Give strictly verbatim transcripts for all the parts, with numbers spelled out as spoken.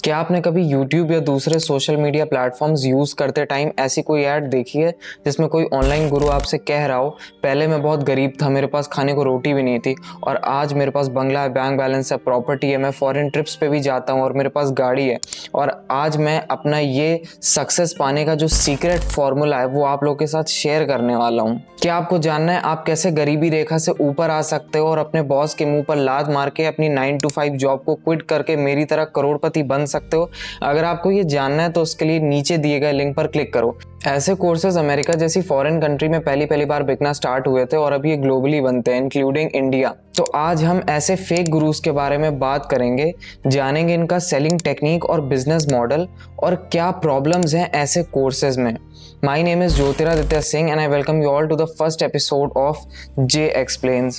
क्या आपने कभी यूट्यूब या दूसरे सोशल मीडिया प्लेटफॉर्म्स यूज़ करते टाइम ऐसी कोई ऐड देखी है जिसमें कोई ऑनलाइन गुरु आपसे कह रहा हो, पहले मैं बहुत गरीब था, मेरे पास खाने को रोटी भी नहीं थी और आज मेरे पास बंगला है, बैंक बैलेंस है, प्रॉपर्टी है, मैं फॉरेन ट्रिप्स पे भी जाता हूँ और मेरे पास गाड़ी है और आज मैं अपना ये सक्सेस पाने का जो सीक्रेट फॉर्मूला है वो आप लोगों के साथ शेयर करने वाला हूँ। क्या आपको जानना है आप कैसे गरीबी रेखा से ऊपर आ सकते हो और अपने बॉस के मुंह पर लात मार के अपनी नाइन टू फाइव जॉब को क्विट करके मेरी तरह करोड़पति बन सकते हो? अगर आपको ये जानना है तो उसके लिए नीचे दिए गए लिंक पर क्लिक करो। ऐसे कोर्सेज अमेरिका जैसी फॉरेन कंट्री में पहली पहली बार बिकना स्टार्ट हुए थे और अब ये ग्लोबली बनते हैं इंक्लूडिंग इंडिया। तो आज हम ऐसे फेक गुरुज के बारे में बात करेंगे, जानेंगे इनका सेलिंग टेक्निक और बिजनेस मॉडल और क्या प्रॉब्लम्स हैं ऐसे कोर्सेज में। My name is Jyotiraditya Singh and I welcome you all to the first episode of J explains.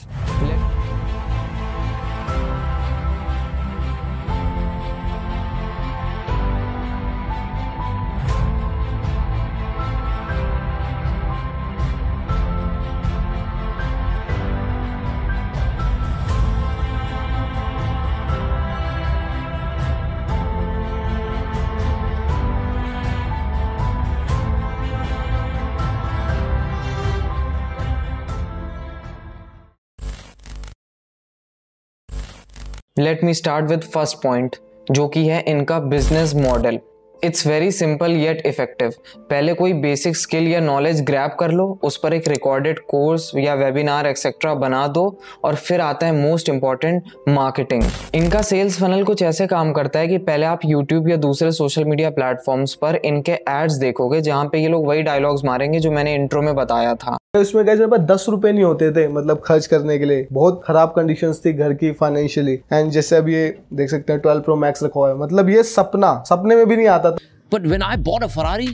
Let me start with first point जो कि है इनका business model. It's very simple yet effective. पहले कोई बेसिक स्किल या knowledge grab कर लो, उस पर एक रिकॉर्डेड कोर्स या वेबिनार एक्सेट्रा बना दो और फिर आता है मोस्ट इंपॉर्टेंट, मार्केटिंग। इनका सेल्स फनल कुछ ऐसे काम करता है कि पहले आप यूट्यूब या दूसरे सोशल मीडिया प्लेटफॉर्म्स पर इनके एड्स देखोगे जहां पे ये लोग वही डायलॉग्स मारेंगे जो मैंने इंट्रो में बताया था। उसमें गाइस मेरे पास दस रुपए नहीं होते थे मतलब खर्च करने के लिए, बहुत खराब कंडीशंस थी घर की फाइनेंशियली। एंड जैसे अब ये देख सकते हैं ट्वेल्व प्रो मैक्स रखा हुआ है, मतलब ये सपना सपने में भी नहीं आता था। But when I bought a Ferrari,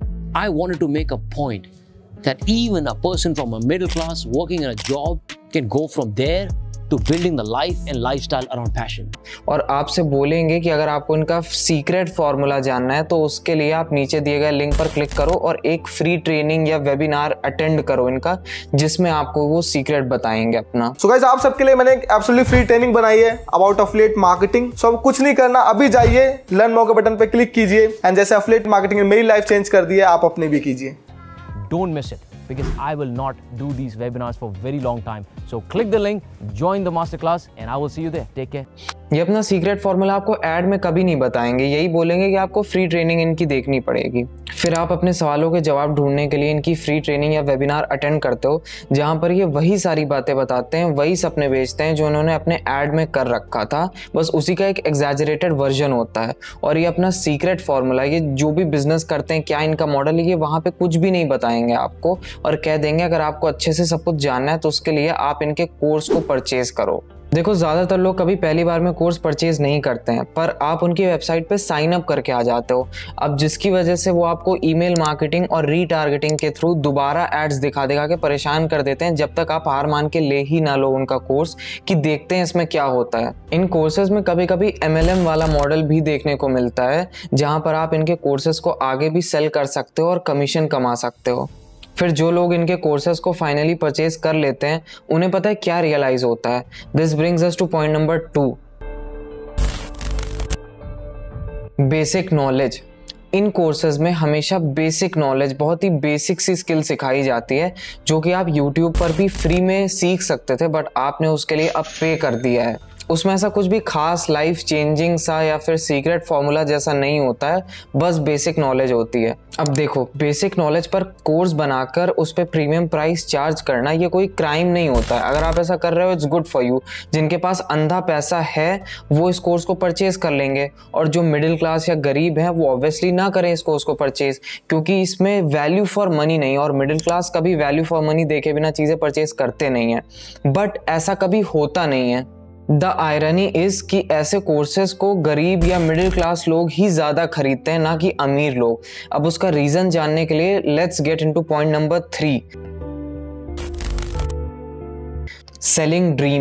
I wanted to make a point that even a person from a middle class working in a job can go from there to building the life and lifestyle around passion. और आपसे बोलेंगे कि अगर आपको इनका secret formula जानना है तो उसके लिए आप नीचे दिए गए लिंक पर क्लिक करो और एक फ्री ट्रेनिंग या वेबिनार अटेंड करो इनका, जिसमें आपको वो सीक्रेट बताएंगे अपना। सो गाइस आप सबके लिए मैंने एक एब्सोल्युटली फ्री ट्रेनिंग बनाई है अबाउट अफिलिएट मार्केटिंग। सो अब कुछ नहीं करना, अभी जाइए लर्न मोर के बटन पे क्लिक कीजिए एंड जैसे अफिलिएट मार्केटिंग ने मेरी लाइफ चेंज कर दी है, आप अपनी भी कीजिए। Don't miss it, because I will not do these webinars for very long time. So click the link, join the masterclass and I will see you there. Take care. ये अपना secret formula आपको add में कभी नहीं बताएंगे, यही बोलेंगे कि आपको फ्री ट्रेनिंग इनकी देखनी पड़ेगी। फिर आप अपने सवालों के जवाब ढूंढने के लिए इनकी फ्री ट्रेनिंग या वेबिनार अटेंड करते हो जहां पर ये वही सारी बातें बताते हैं, वही सपने बेचते हैं जो उन्होंने अपने ऐड में कर रखा था, बस उसी का एक एग्जैजरेटेड वर्जन होता है। और ये अपना सीक्रेट फॉर्मूला, ये जो भी बिजनेस करते हैं, क्या इनका मॉडल है, ये वहाँ पे कुछ भी नहीं बताएंगे आपको और कह देंगे अगर आपको अच्छे से सब कुछ जानना है तो उसके लिए आप इनके कोर्स को परचेज करो। देखो ज़्यादातर लोग कभी पहली बार में कोर्स परचेज नहीं करते हैं, पर आप उनकी वेबसाइट पे साइन अप करके आ जाते हो। अब जिसकी वजह से वो आपको ईमेल मार्केटिंग और रीटारगेटिंग के थ्रू दोबारा एड्स दिखा दिखा के परेशान कर देते हैं जब तक आप हार मान के ले ही ना लो उनका कोर्स कि देखते हैं इसमें क्या होता है। इन कोर्सेज में कभी कभी एम एल एम वाला मॉडल भी देखने को मिलता है जहाँ पर आप इनके कोर्सेज को आगे भी सेल कर सकते हो और कमीशन कमा सकते हो। फिर जो लोग इनके कोर्सेज को फाइनली परचेज कर लेते हैं उन्हें पता है क्या रियलाइज होता है। This brings us to point number two, basic knowledge. इन कोर्सेज में हमेशा बेसिक नॉलेज, बहुत ही बेसिक सी स्किल सिखाई जाती है जो कि आप यूट्यूब पर भी फ्री में सीख सकते थे, बट आपने उसके लिए अब पे कर दिया है। उसमें ऐसा कुछ भी खास लाइफ चेंजिंग सा या फिर सीक्रेट फॉर्मूला जैसा नहीं होता है, बस बेसिक नॉलेज होती है। अब देखो, बेसिक नॉलेज पर कोर्स बनाकर उस पर प्रीमियम प्राइस चार्ज करना ये कोई क्राइम नहीं होता है। अगर आप ऐसा कर रहे हो इट्स गुड फॉर यू। जिनके पास अंधा पैसा है वो इस कोर्स को परचेज कर लेंगे और जो मिडिल क्लास या गरीब हैं वो ऑब्वियसली ना करें इस कोर्स को परचेज, क्योंकि इसमें वैल्यू फॉर मनी नहीं है और मिडिल क्लास कभी वैल्यू फॉर मनी देखे बिना चीज़ें परचेज करते नहीं हैं। बट ऐसा कभी होता नहीं है। द आयरनी इज कि ऐसे कोर्सेज को गरीब या मिडिल क्लास लोग ही ज़्यादा खरीदते हैं, ना कि अमीर लोग। अब उसका रीज़न जानने के लिए let's get into point number three, selling dreams.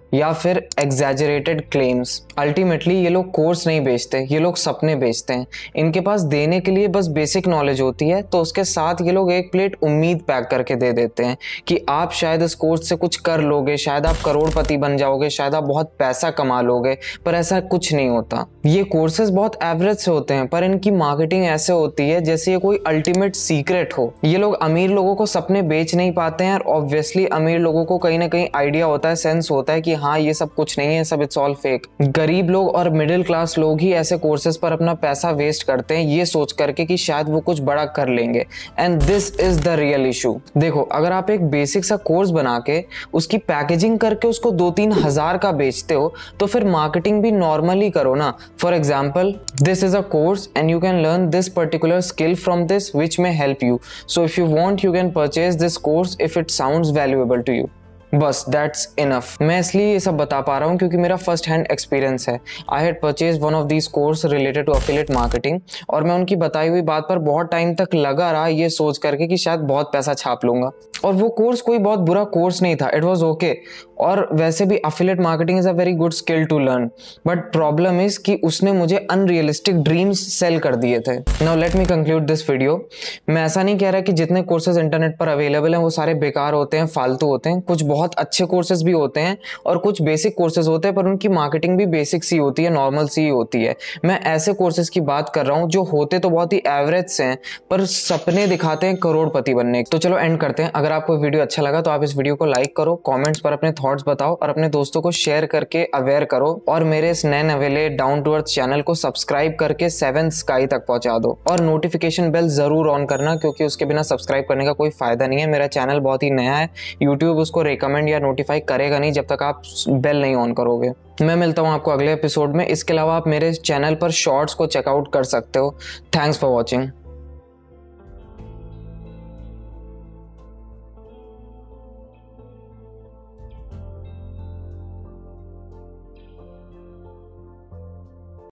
या फिर एग्जैजरेटेड क्लेम्स। अल्टीमेटली ये लोग कोर्स नहीं बेचते, ये लोग सपने बेचते हैं। इनके पास देने के लिए बस बेसिक नॉलेज होती है, तो उसके साथ ये लोग एक प्लेट उम्मीद पैक करके दे देते हैं कि आप शायद इस कोर्स से कुछ कर लोगे, शायद आप करोड़पति बन जाओगे, शायद आप बहुत पैसा कमा लोगे, पर ऐसा कुछ नहीं होता। ये कोर्सेज बहुत एवरेज से होते हैं, पर इनकी मार्केटिंग ऐसे होती है जैसे ये कोई अल्टीमेट सीक्रेट हो। ये लोग अमीर लोगों को सपने बेच नहीं पाते हैं, और ऑब्वियसली अमीर लोगों को कहीं ना कहीं आइडिया होता है, सेंस होता है कि हाँ ये सब कुछ नहीं है, सब इट्स ऑल फेक। गरीब लोग और मिडिल क्लास लोग ही ऐसे कोर्सेज पर अपना पैसा वेस्ट करते हैं ये सोच करके कि शायद वो कुछ बड़ा कर लेंगे, and this is the real issue. देखो, अगर आप एक बेसिक सा कोर्स बना के उसकी पैकेजिंग करके उसको दो तीन हजार का बेचते हो, तो फिर मार्केटिंग भी नॉर्मली करो ना। For example, this is a course and you can learn this particular skill from this which may help you, so if you want you can purchase this course if it sounds valuable to you. बस that's enough. मैं इसलिए ये सब बता पा रहा हूँ क्योंकि मेरा फर्स्ट हैंड एक्सपीरियंस है। I had purchase one of these course related to affiliate marketing, और मैं उनकी बताई हुई बात पर बहुत टाइम तक लगा रहा ये सोच करके कि शायद बहुत पैसा छाप लूंगा। और वो कोर्स कोई बहुत बुरा कोर्स नहीं था, इट वॉज ओके। और वैसे भी affiliate marketing is a very good skill to learn, but problem is कि उसने मुझे अनरियलिस्टिक ड्रीम्स सेल कर दिए थे। Now let me conclude this video. मैं ऐसा नहीं कह रहा कि जितने कोर्सेज इंटरनेट पर अवेलेबल हैं वो सारे बेकार होते हैं, फालतू होते हैं। कुछ बहुत अच्छे कोर्सेज भी होते हैं और कुछ बेसिक कोर्सेज होते हैं, पर उनकी मार्केटिंग भी बेसिक सी होती है, नॉर्मल सी होती है। मैं ऐसे कोर्सेज की बात कर रहा हूँ जो होते तो बहुत ही एवरेज से हैं, पर सपने दिखाते हैं करोड़पति बनने। तो चलो एंड करते हैं। अगर आपको वीडियो अच्छा लगा तो आप इस वीडियो को लाइक करो, कमेंट्स पर अपने थॉट्स बताओ और अपने दोस्तों को शेयर करके अवेयर करो, और मेरे इस नए नवेले डाउन टू अर्थ चैनल को सब्सक्राइब करके सेवन स्काई तक पहुंचा दो। और नोटिफिकेशन बेल जरूर ऑन करना, क्योंकि उसके बिना सब्सक्राइब करने का कोई फायदा नहीं है। मेरा चैनल बहुत ही नया है, यूट्यूब उसको रिकमेंड या नोटिफाई करेगा नहीं जब तक आप बेल नहीं ऑन करोगे। मैं मिलता हूं आपको अगले एपिसोड में। इसके अलावा आप मेरे चैनल पर शॉर्ट्स को चेकआउट कर सकते हो। Thanks for watching.